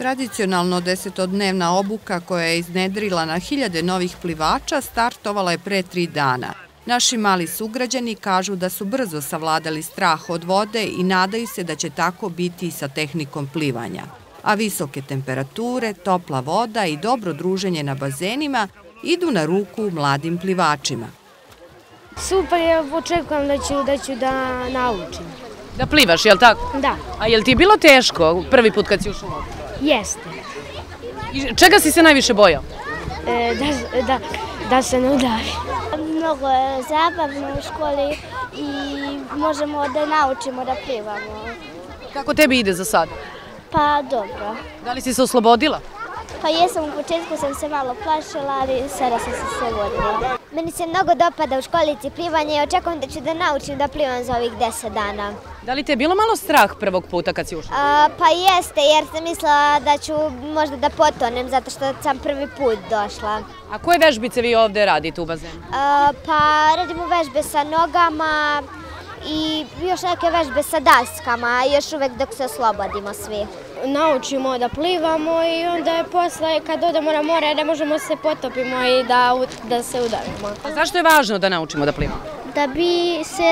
Tradicionalno 10-dnevna obuka koja je iznedrila na hiljade novih plivača startovala je pre 3 dana. Naši mali sugrađani kažu da su brzo savladali strah od vode i nadaju se da će tako biti i sa tehnikom plivanja. A visoke temperature, topla voda i dobro druženje na bazenima idu na ruku mladim plivačima. Super, ja očekujem da ću da naučim. Da plivaš, je li tako? Da. A je li ti je bilo teško prvi put kad si ušao u vodu? Jeste. I čega si se najviše bojao? Da se ne udavi. Mnogo je zabavno u školi i možemo da naučimo da plivamo. Kako tebi ide za sada? Pa dobro. Da li si se oslobodila? Pa jesam, u početku sam se malo plašila, ali sada sam se oslobodila. Meni se mnogo dopada u školici plivanje i očekujem da ću da naučim da plivam za ovih 10 dana. Da li te je bilo malo strah prvog puta kad si ušla? Pa jeste, jer sam mislila da ću možda da potonem zato što sam prvi put došla. A koje vežbice vi ovde radite u bazenu? Pa radimo vežbe sa nogama i još neke vežbe sa daskama, još uvek dok se oslobodimo svi. Naučimo da plivamo i onda je posle kad odemo na more ne možemo se potopimo i da se udavimo. A zašto je važno da naučimo da plivamo? Da bi se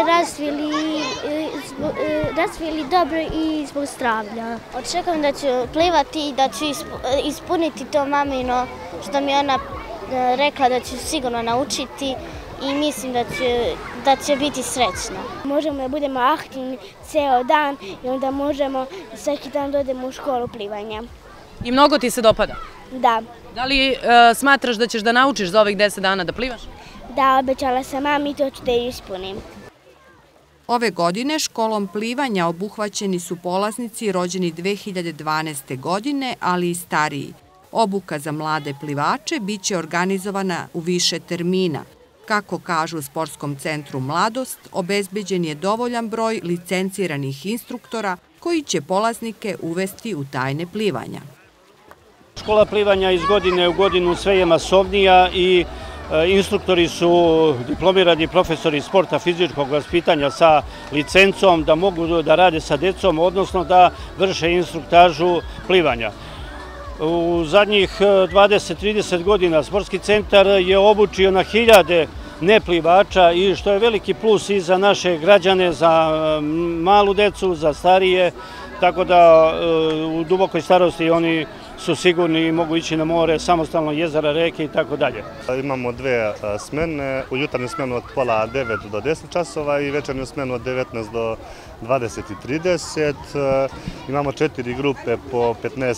razvili dobro i zbog zdravlja. Očekujem da ću plivati i da ću ispuniti to mamino što mi je ona rekla da ću sigurno naučiti i mislim da će biti srećna. Možemo da budemo aktivni ceo dan i onda možemo svaki dan da odemo u školu plivanja. I mnogo ti se dopada? Da. Da li smatraš da ćeš da naučiš za ovih 10 dana da plivaš? Da, obećala sam mami i to ću da ispunim. Ove godine školom plivanja obuhvaćeni su polaznici rođeni 2012. godine, ali i stariji. Obuka za mlade plivače biće organizovana u više termina. Kako kažu u Sportskom centru Mladost, obezbeđen je dovoljan broj licenciranih instruktora koji će polaznike uvesti u tajne plivanja. Škola plivanja iz godine u godinu sve je masovnija i instruktori su diplomirani profesori sporta fizičkog vaspitanja sa licencom da mogu da rade sa decom, odnosno da vrše instruktažu plivanja. U zadnjih 20-30 godina Sportski centar je obučio na hiljade neplivača i što je veliki plus i za naše građane, za malu decu, za starije, tako da u dubokoj starosti oni su sigurni i mogu ići na more, samostalno jezera, reke i tako dalje. Imamo 2 smene, u jutarnju smenu od pola 9 do 10 časova i večernju smenu od 19 do 20:30. Imamo 4 grupe po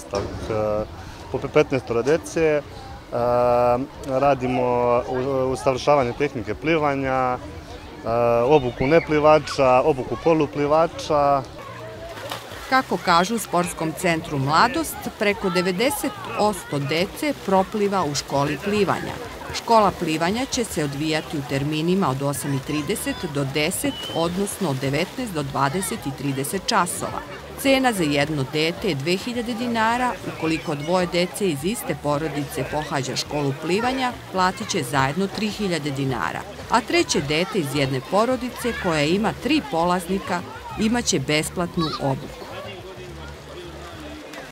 15 dece. Radimo usavršavanje tehnike plivanja, obuku neplivača, obuku poluplivača. Kako kažu u Sportskom centru Mladost, preko 90% dece propliva u školi plivanja. Škola plivanja će se odvijati u terminima od 8:30 do 10, odnosno od 19 do 20:30 časova. Cena za jedno dete je 2000 dinara, ukoliko 2 dece iz iste porodice pohađa školu plivanja, platit će zajedno 3000 dinara, a 3. dete iz jedne porodice koja ima 3 polaznika imaće besplatnu obuku.